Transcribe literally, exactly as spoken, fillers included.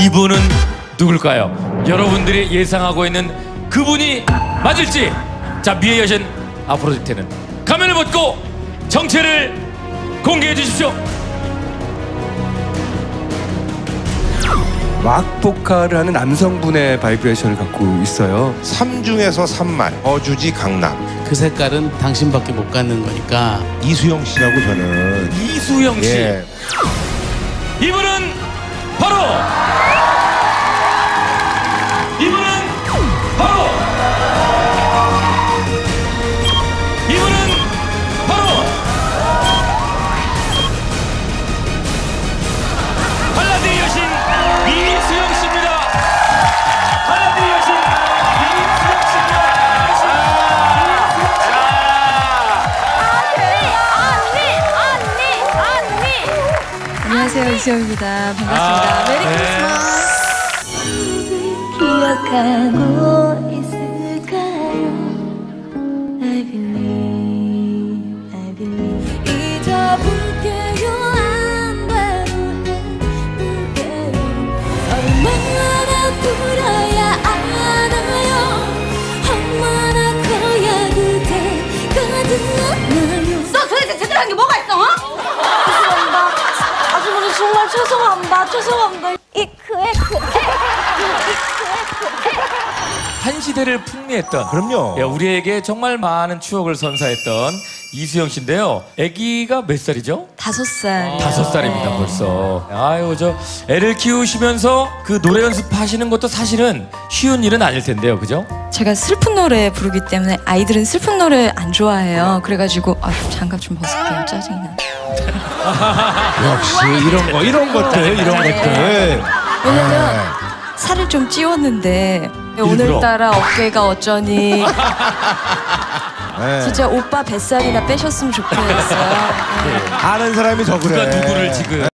이분은 누굴까요? 여러분들이 예상하고 있는 그분이 맞을지. 자, 미의 여신 아프로디테는 가면을 벗고 정체를 공개해 주십시오. 락 보컬을 하는 남성분의 바이브레이션을 갖고 있어요. 삼중에서 삼말 어주지 강남. 그 색깔은 당신밖에 못 갖는 거니까. 이수영 씨라고 저는. 이수영 씨. 예. 이분은 바로 이분은 바로 이분은 바로 발라드의 여신 이수영 씨입니다. 발라드의 여신 이수영 씨입니다. 안녕하세요, 이수영입니다. 반갑습니다. 아, 메리 네. 크리스마스. 기억하고 있을까요? I believe, I believe. 잊어볼게요, 안 돼도 해볼게요. 얼마나 불어야 아나요? 얼마나 커야 그대가 되나요? 너 도대체 제대로 한 게 뭐가 있어, 어? 죄송합니다. 아주머니 정말 죄송합니다. 죄송합니다. 이크에 크에. 한 시대를 풍미했던, 그럼요. 예, 우리에게 정말 많은 추억을 선사했던 이수영 씨인데요. 아기가 몇 살이죠? 다섯 살. 다섯 살입니다, 벌써. 아유, 저 애를 키우시면서 그 노래 연습하시는 것도 사실은 쉬운 일은 아닐 텐데요, 그죠? 제가 슬픈 노래 부르기 때문에 아이들은 슬픈 노래 안 좋아해요. 그래가지고 아, 장갑 좀 벗을게요. 짜증이 나. 역시 이런 거, 이런 것들, 이런 것들. 왜냐면 살을 좀 찌웠는데 오늘따라 어깨가 어쩌니. 네. 진짜 오빠 뱃살이나 빼셨으면 좋겠어요. 네. 아는 사람이 더 그래. 누가 누구를 지금.